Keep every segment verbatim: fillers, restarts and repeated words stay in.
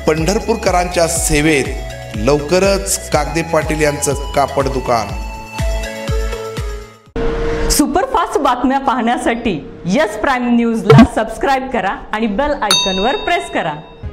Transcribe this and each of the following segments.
पंढरपूरकरांच्या सेवेत लवकरच कागदे पाटील यांचं कापड दुकान। सुपरफास्ट बातम्या पाहण्यासाठी यस प्राइम न्यूजला सबस्क्राइब करा आणि बेल आयकॉनवर प्रेस करा।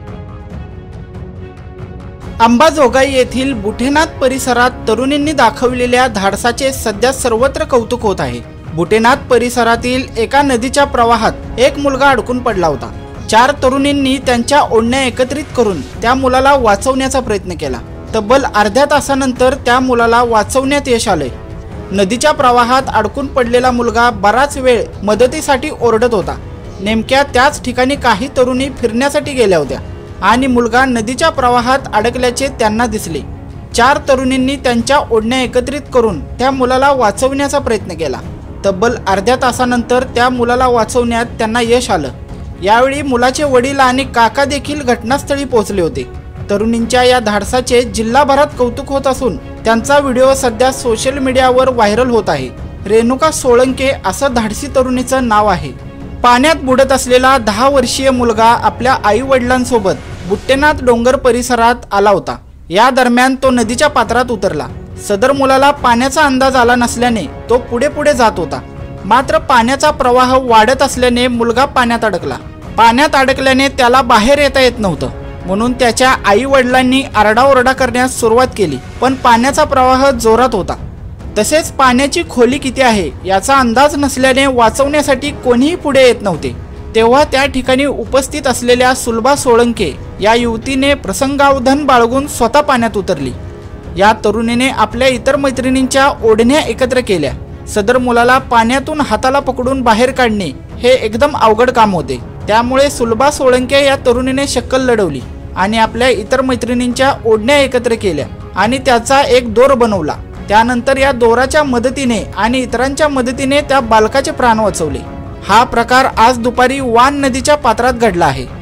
अंबाजोगाई येथील बुटेनाथ परिसरात तरुणींनी दाखवलेल्या धाडसाचे सध्या सर्वत्र कौतुक होत आहे। बुटेनाथ परिसरातील एका नदीच्या प्रवाहात एक मुलगा अडकून पडला होता। चार तरुणींनी त्यांच्या ओढण्या एकत्रित करून त्या मुलाला वाचवण्याचा प्रयत्न केला। तब्बल अर्ध्या तासानंतर त्या मुलाला वाचवण्यात यश आले। नदीच्या प्रवाहात अडकून पडलेला मुलगा बराच वेळ मदतीसाठी ओरडत होता। नेमक्या त्याच ठिकाणी काही तरुणी फिरण्यासाठी गेल्या होत्या आणि मुलगा नदीच्या प्रवाहात अडकल्याचे त्यांना दिसले। चार तरुणींनी त्यांच्या ओढण्या एकत्रित करून त्या मुलाला वाचवण्याचा प्रयत्न केला। तब्बल अर्ध्या तासानंतर त्या मुलाला वाचवण्यात त्यांना यश आलं। यावेळी मुलाचे वडील आणि काका देखील घटनास्थळी पोहोचले होते। तरुणींच्या या धाडसाचे जिल्हाभरात कौतुक होत असून त्यांचा व्हिडिओ सध्या सोशल मीडियावर व्हायरल होत आहे। रेणुका सोळंके असं धाडसी तरुणीचं नाव आहे। पाण्यात बुडत असलेला दहा वर्षीय मुलगा आपल्या आई वडिलांसोबत बुट्टेनाथ डोंगर परिसरात आला होता। या दरम्यान तो नदीच्या पात्रात उतरला। सदर मुलाला पाण्याचा अंदाज आला नसल्याने तो पुढे पुढे जात होता। मात्र पाण्याचा प्रवाह वाढत असल्याने मुलगा पाण्यात अडकला। पाण्यात अडकल्याने त्याला बाहेर येता येत नव्हतं, म्हणून त्याच्या आई वडिलांनी आरडाओरडा करण्यास सुरुवात केली। पण पाण्याचा प्रवाह जोरात होता, तसेच पाण्याची खोली किती आहे याचा अंदाज नसल्याने वाचवण्यासाठी कोणीही पुढे येत नव्हते। तेव्हा त्या ठिकाणी उपस्थित असलेल्या सुलभा सोळंके या युवतीने प्रसंगावधान बाळगून स्वतः पाण्यात उतरली। या तरुणीने आपल्या इतर मैत्रिणींच्या ओढण्या एकत्र केल्या। सदर मुलाला पाण्यातून हाताला पकडून बाहेर काढणे हे एकदम अवघड काम होते। त्यामुळे सुलभा सोळंके या तरुणीने शक्कल लढवली आणि आपल्या इतर मैत्रिणींच्या ओढण्या एकत्र केल्या आणि त्याचा एक दोर बनवला। त्यानंतर या दोराच्या मदतीने आणि इतरांच्या मदतीने त्या बालकाचे प्राण वाचवले। हा प्रकार आज दुपारी वान नदीच्या पात्रात घडला आहे।